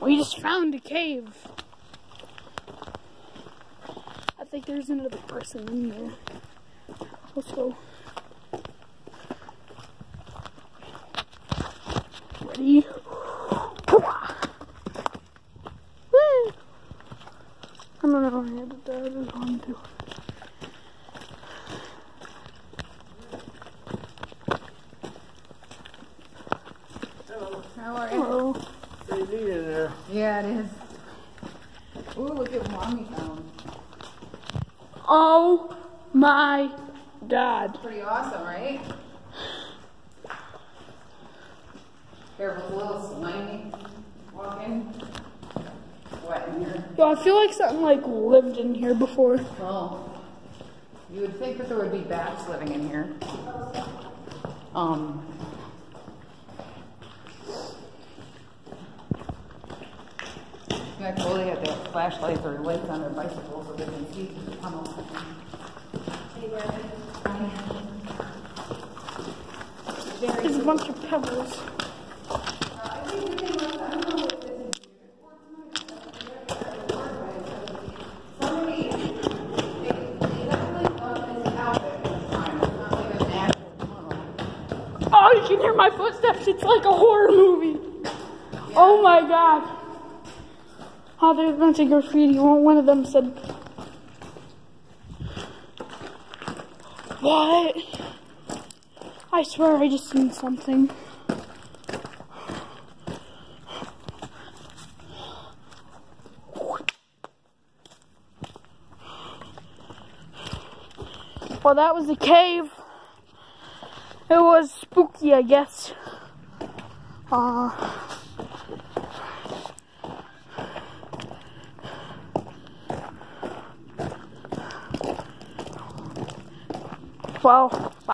We just found a cave. I think there's another person in there. Let's go. Ready? Woo! I don't know how that is on to. How are you? Hello. Pretty neat in there. Yeah, it is. Ooh, look at what we found. Oh my God. Pretty awesome, right? Careful, it's a little slimy. Walk in. Wet in here. Yo, I feel like something like lived in here before. Well, you would think that there would be bats living in here. I totally have their flashlights or lights on their bicycles so they can see through the tunnel. There's a bunch of pebbles. Oh, you can hear my footsteps. It's like a horror movie. Oh my God. Oh, there's a bunch of graffiti. One of them said, "What?" I swear I just seen something. Well, that was the cave. It was spooky, I guess. Well.